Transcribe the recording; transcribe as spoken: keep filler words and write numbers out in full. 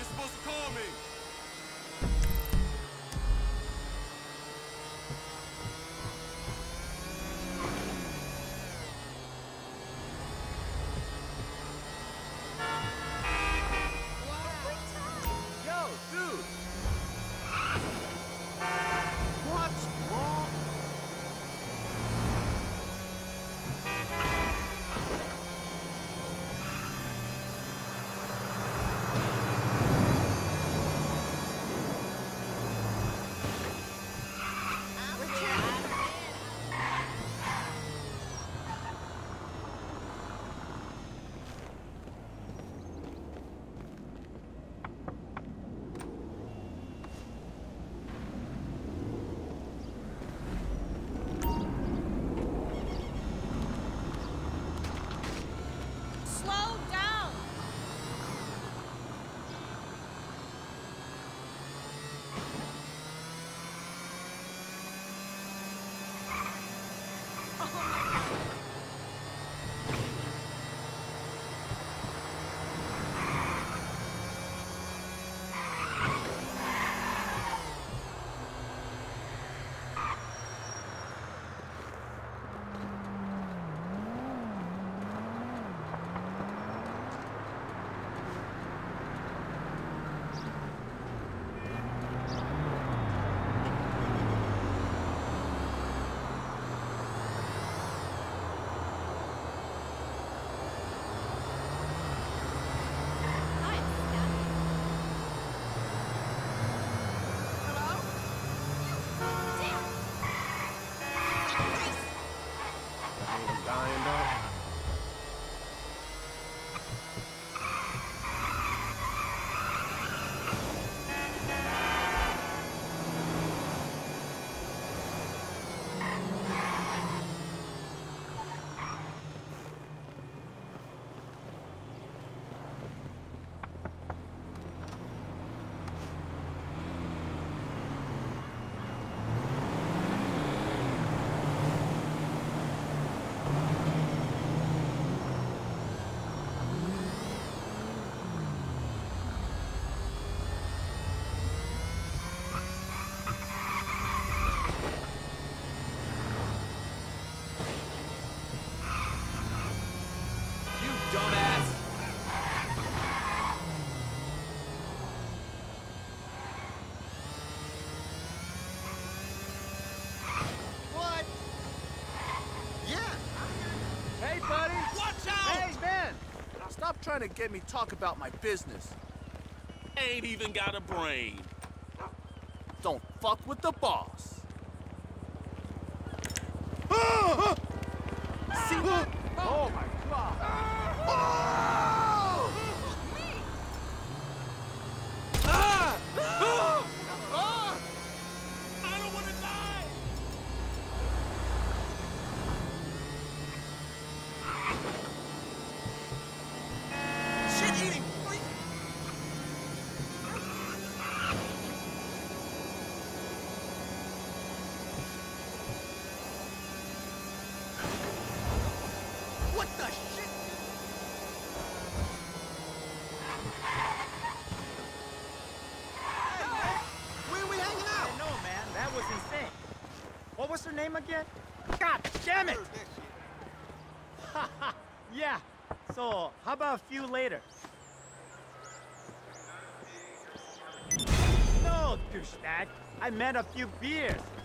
you're supposed to call me. Yo, dude! What's wrong? Slow down! I'm dying though. You dumbass! What? Yeah. Hey, buddy. Watch out! Hey, man. Stop trying to get me talk about my business. Ain't even got a brain. Don't fuck with the boss. See that? Oh my god. Oh! Ah! Ah! Ah! I don't want to die! Shit-eating freak! What the shit? Where are we hanging out? I know, man. That was insane. What was her name again? God damn it! Yeah. So, how about a few later? No, douchebag. I meant a few beers.